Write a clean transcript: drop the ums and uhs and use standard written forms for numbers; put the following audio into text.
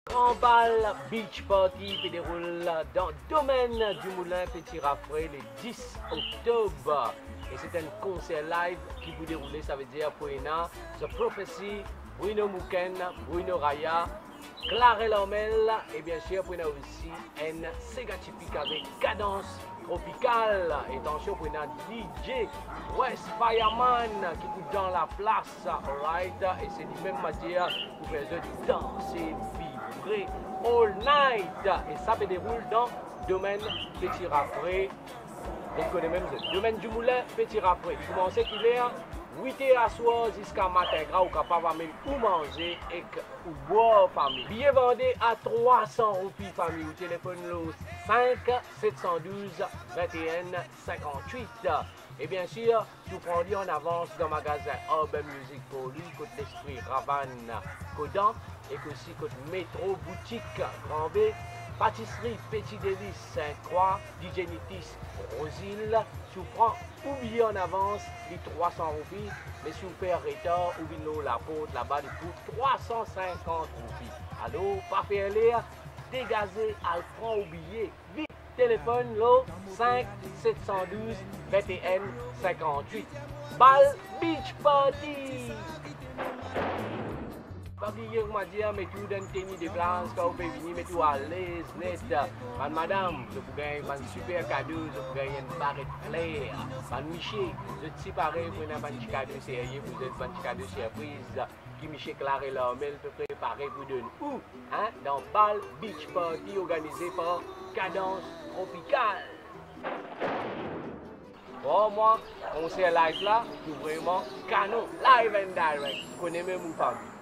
Grand bal Beach Party qui déroule dans Domaine du Moulin Petit Rafray le 10 octobre. Et c'est un concert live qui vous déroule, ça veut dire pour The Prophecy, Bruno Muken, Bruno Raya, Clarel Lomel et bien sûr pour aussi un Sega typique avec cadence tropicale. Et attention pour DJ West Fireman qui est dans la place, alright. Et c'est du même matière pour faire de danser, vibrer all night. Et ça se déroule dans Domaine Petit Rafray. Vous connaissez même le Domaine du Moulin Petit Rafray. Commencez qu'il est 8h à soir jusqu'à matin gras ou capable de manger et ou boire famille. Billet vendu à 300 roupies famille. Au téléphone le 5 712 21 58. Et bien sûr, tout prenez en avance dans le magasin Urban Music pour lui, côté l'esprit Ravan Codan et aussi côté métro boutique Grand B. Pâtisserie Petit Délice Sainte-Croix, DJ Nitis Rosile, si vous prenez oubliez en avance les 300 roupies, mais si vous faites retard, oubliez la porte là-bas pour 350 roupies. Alors, pas faire l'air, dégazez, Alfred oublié. Vite, téléphone là, 5 712 21 58. Bal Beach Party! Pas oublier que m'a dit, mais tout dans tenue de blanche, quand vous pouvez venir, mais tout à l'aise, net. Madame, je vous gagne un super cadeau, je vous gagne une barrette claire. Michel, je suis pareil pour un petit cadeau sérieux, vous êtes un petit cadeau surprise. Qui Michel Clarel Lomel peut préparer pour donner où? Hein? Dans Bal Beach Party organisé par Cadence Tropicale. Pour moi, on sait live là, tout vraiment canon, live and direct. Vous connaissez même ou pas?